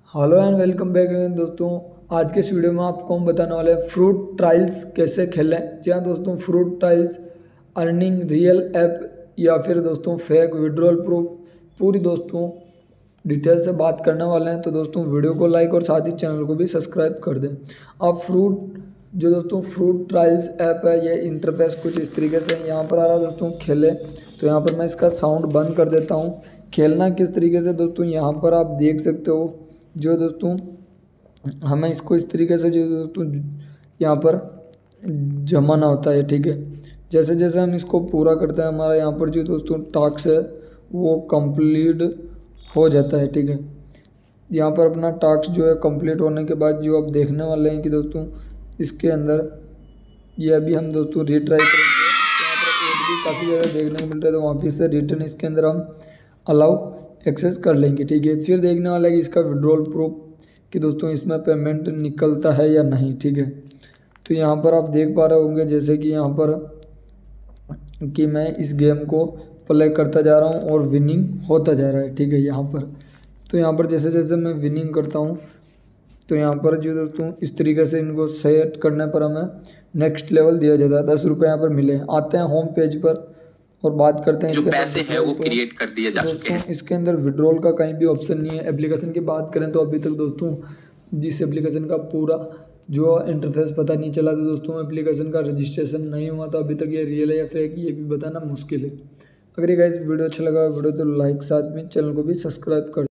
Hello and welcome back again दोस्तों। आज के इस वीडियो में आपको हम बताने वाले हैं फ्रूट ट्रायल्स कैसे खेलें। जी हाँ दोस्तों, fruit trials earning real app या फिर दोस्तों फेक विड्रॉल प्रूफ पूरी दोस्तों डिटेल से बात करने वाले हैं। तो दोस्तों वीडियो को लाइक और साथ ही चैनल को भी सब्सक्राइब कर दें। अब फ्रूट ट्रायल्स ऐप है, ये इंटरफेस कुछ इस तरीके से यहाँ पर आ रहा है दोस्तों। खेले तो यहाँ पर मैं इसका साउंड बंद कर देता हूँ। खेलना किस तरीके से दोस्तों यहाँ पर आप देख सकते हो। जो दोस्तों हमें इसको इस तरीके से जो दोस्तों यहाँ पर जमाना होता है, ठीक है। जैसे जैसे हम इसको पूरा करते हैं हमारा यहाँ पर जो दोस्तों टास्क है वो कंप्लीट हो जाता है, ठीक है। यहाँ पर अपना टास्क जो है कंप्लीट होने के बाद जो आप देखने वाले हैं कि दोस्तों इसके अंदर ये अभी हम दोस्तों रीट्राई करेंगे। यहाँ पर एड भी काफ़ी ज़्यादा देखने को मिल रहा है, तो वापस से रिटर्न इसके अंदर हम अलाउ एक्सेस कर लेंगे, ठीक है। फिर देखने वाला है कि इसका विड्रॉल प्रूफ कि दोस्तों इसमें पेमेंट निकलता है या नहीं, ठीक है। तो यहाँ पर आप देख पा रहे होंगे जैसे कि यहाँ पर कि मैं इस गेम को प्ले करता जा रहा हूँ और विनिंग होता जा रहा है, ठीक है। यहाँ पर तो यहाँ पर जैसे जैसे मैं विनिंग करता हूँ तो यहाँ पर जो दोस्तों इस तरीके से इनको सेट करने पर हमें नेक्स्ट लेवल दिया जाता है। 10 रुपये यहाँ पर मिले। आते हैं होम पेज पर और बात करते हैं जो पैसे हैं वो क्रिएट कर दिए जा चुके हैं। इसके अंदर विड्रॉल का कहीं भी ऑप्शन नहीं है। एप्लीकेशन की बात करें तो अभी तक दोस्तों जिस एप्लीकेशन का पूरा जो इंटरफेस पता नहीं चला, तो दोस्तों एप्लीकेशन का रजिस्ट्रेशन नहीं हुआ, तो अभी तक ये रियल है या फेक ये भी बताना मुश्किल है। अगर ये गाइस वीडियो अच्छा लगा वीडियो तो लाइक साथ में चैनल को भी सब्सक्राइब कर